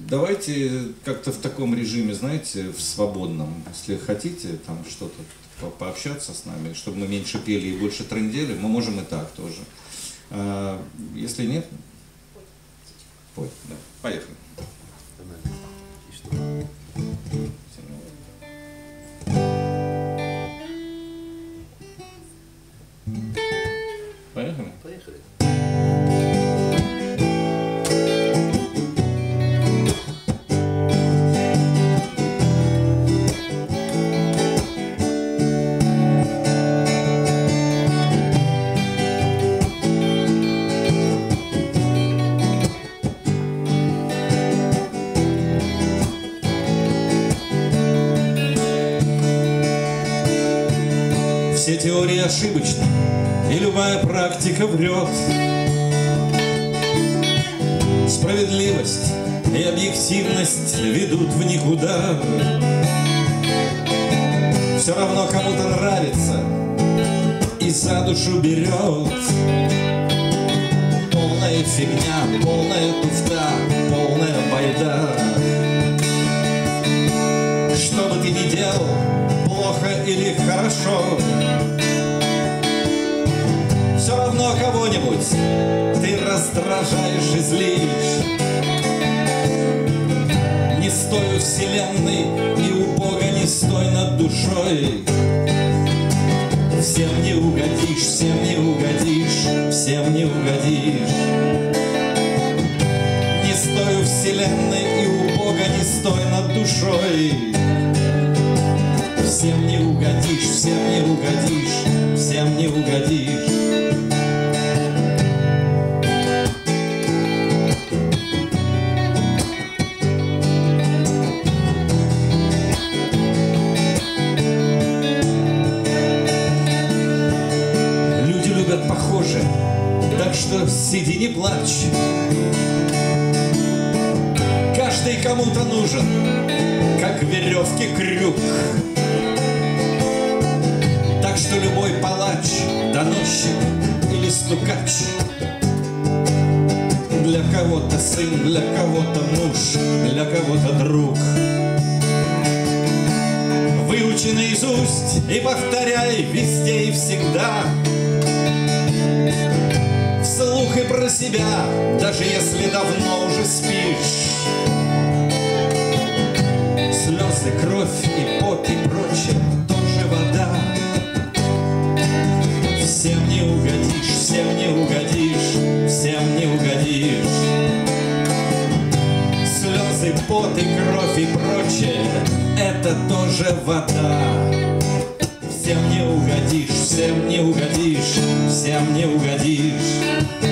Давайте как-то в таком режиме, знаете, в свободном, если хотите там что-то пообщаться с нами, чтобы мы меньше пели и больше трындели, мы можем и так тоже. Если нет, пой, да. Поехали. Поехали? Поехали. Все теории ошибочны, и любая практика врет. Справедливость и объективность ведут в никуда. Все равно кому-то нравится и за душу берет. Полная фигня, полная туфта, полная байда. Что бы ты ни делал, плохо или хорошо, все равно кого-нибудь ты раздражаешь и злишь. Не стой у вселенной, и у Бога не стой над душой. Всем не угодишь, всем не угодишь, всем не угодишь. Не стой у вселенной, и у Бога не стой над душой. Всем не угодишь, всем не угодишь, всем не угодишь. Люди любят похоже, так что сиди, не плачь. Каждый кому-то нужен, как в веревке крюк. Так что любой палач, доносчик или стукач, для кого-то сын, для кого-то муж, для кого-то друг. Выучи наизусть и повторяй везде и всегда, вслух и про себя, даже если давно уже спишь. Слезы, кровь и пот и прочее тоже вода. Всем не угодишь, всем не угодишь, всем не угодишь. Слезы, пот и кровь и прочее — это тоже вода. Всем не угодишь, всем не угодишь, всем не угодишь.